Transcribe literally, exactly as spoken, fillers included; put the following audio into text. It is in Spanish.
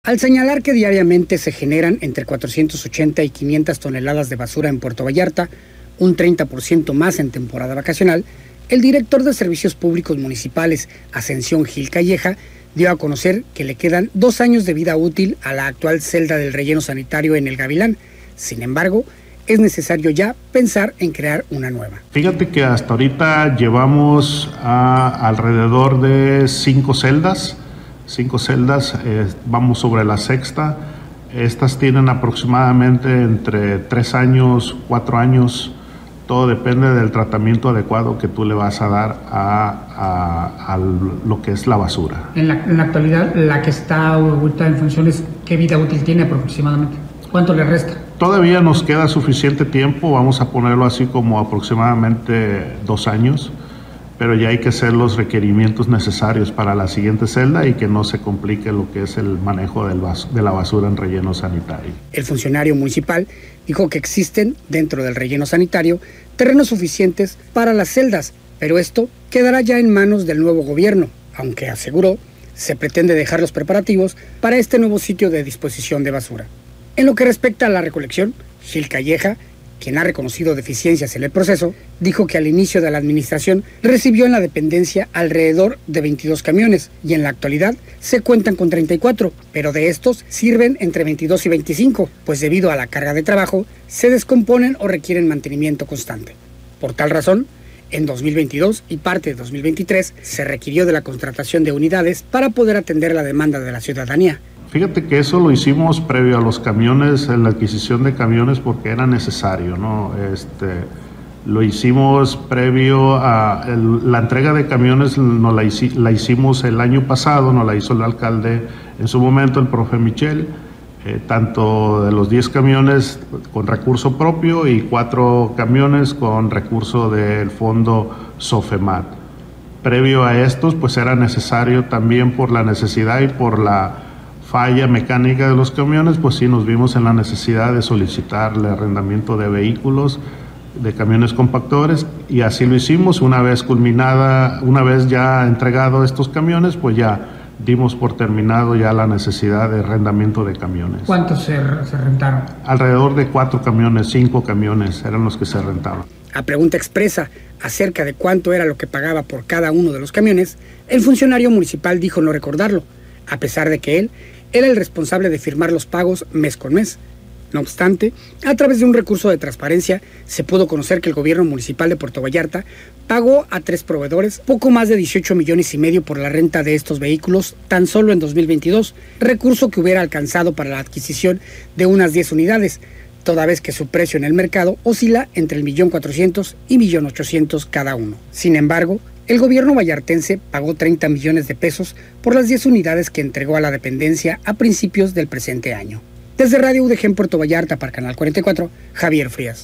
al señalar que diariamente se generan entre cuatrocientas ochenta y quinientas toneladas de basura en Puerto Vallarta, un treinta por ciento más en temporada vacacional. El director de Servicios Públicos Municipales, Ascensión Gil Calleja, dio a conocer que le quedan dos años de vida útil a la actual celda del relleno sanitario en El Gavilán. Sin embargo, es necesario ya pensar en crear una nueva. Fíjate que hasta ahorita llevamos a alrededor de cinco celdas, cinco celdas, eh, vamos sobre la sexta. Estas tienen aproximadamente entre tres años, cuatro años. Todo depende del tratamiento adecuado que tú le vas a dar a, a, a lo que es la basura. En la, en la actualidad, la que está ahorita en funciones, ¿qué vida útil tiene aproximadamente? ¿Cuánto le resta? Todavía nos queda suficiente tiempo, vamos a ponerlo así como aproximadamente dos años, pero ya hay que hacer los requerimientos necesarios para la siguiente celda y que no se complique lo que es el manejo del bas- de la basura en relleno sanitario. El funcionario municipal dijo que existen dentro del relleno sanitario terrenos suficientes para las celdas, pero esto quedará ya en manos del nuevo gobierno, aunque aseguró se pretende dejar los preparativos para este nuevo sitio de disposición de basura. En lo que respecta a la recolección, Gil Calleja, quien ha reconocido deficiencias en el proceso, dijo que al inicio de la administración recibió en la dependencia alrededor de veintidós camiones y en la actualidad se cuentan con treinta y cuatro, pero de estos sirven entre veintidós y veinticinco, pues debido a la carga de trabajo se descomponen o requieren mantenimiento constante. Por tal razón, en dos mil veintidós y parte de dos mil veintitrés se requirió de la contratación de unidades para poder atender la demanda de la ciudadanía. Fíjate que eso lo hicimos previo a los camiones, en la adquisición de camiones, porque era necesario, ¿no? Este, lo hicimos previo a el, la entrega de camiones, nos la, hici, la hicimos el año pasado, nos la hizo el alcalde en su momento, el profe Michel, eh, tanto de los diez camiones con recurso propio y cuatro camiones con recurso del fondo SOFEMAT. Previo a estos, pues era necesario también por la necesidad y por la falla mecánica de los camiones, pues sí nos vimos en la necesidad de solicitar el arrendamiento de vehículos, de camiones compactores, y así lo hicimos. Una vez culminada, una vez ya entregado estos camiones, pues ya dimos por terminado ya la necesidad de arrendamiento de camiones. ¿Cuántos se, se rentaron? Alrededor de cuatro camiones, cinco camiones eran los que se rentaban. A pregunta expresa acerca de cuánto era lo que pagaba por cada uno de los camiones, el funcionario municipal dijo no recordarlo, a pesar de que él era el responsable de firmar los pagos mes con mes. No obstante, a través de un recurso de transparencia, se pudo conocer que el gobierno municipal de Puerto Vallarta pagó a tres proveedores poco más de dieciocho millones y medio por la renta de estos vehículos tan solo en dos mil veintidós, recurso que hubiera alcanzado para la adquisición de unas diez unidades, toda vez que su precio en el mercado oscila entre el millón cuatrocientos y millón ochocientos cada uno. Sin embargo, el gobierno vallartense pagó treinta millones de pesos por las diez unidades que entregó a la dependencia a principios del presente año. Desde Radio U D G en Puerto Vallarta para Canal cuarenta y cuatro, Javier Frías.